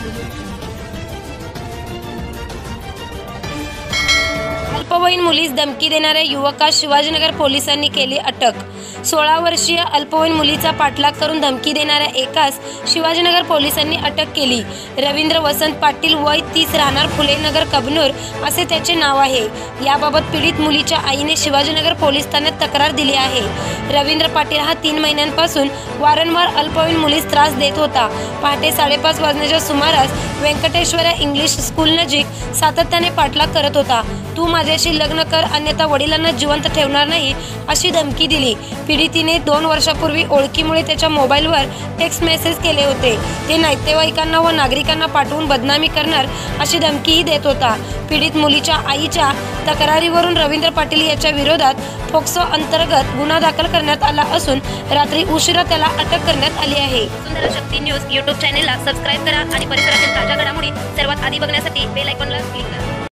अल्पवयीन मुलीस धमकी देणाऱ्या युवकास शिवाजीनगर पोलिसांनी केली अटक। 16 वर्षीय अल्पवयीन मुलीचा पाठलाग करून धमकी देणाऱ्या एकास शिवाजीनगर पोलिसांनी अटक केली। रवींद्र वसंत पाटील, वय 30, राहणार फुलेनगर, कबनूर असे त्याचे नाव आहे। याबाबत पीडित मुलीच्या आईने शिवाजीनगर पोलीस ठाण्यात तक्रार दिली आहे। रवींद्र पाटील हा 3 महिन्यांपासून वारंवार अल्पवयीन मुलीस त्रास देत होता। पहाटे 5:30 वाजण्याच्या सुमारास व्यंकटेश्वरा इंग्लिश स्कूल नजीक सातत्याने पाठलाग करत होता। तू माझ्याशी लग्न कर, अन्यथा वडिलांना जिवंत ठेवणार नाही अशी धमकी दिली। पीडितीने 2 वर्षापूर्वी ओळखीमुळे त्याच्या मोबाईलवर टेक्स्ट मेसेज केले होते। ते नातेवाईकांना व नागरिकांना पाठवून बदनामी करणार अशी धमकीही देत होता। पीडित मुलीच्या आईच्या तक्रारीवरून रवींद्र पाटील याच्या विरोधात पोक्सो अंतर्गत गुन्हा दाखल करण्यात आला असून रात्री उशिरा त्याला अटक करण्यात आली आहे। वसुंधरा शक्ती न्यूज यूट्यूब चॅनेलला सबस्क्राईब करा आणि परिसरातील ताज्या घडामोडी सर्वात आधी बघण्यासाठी बेल आयकॉनला क्लिक करा।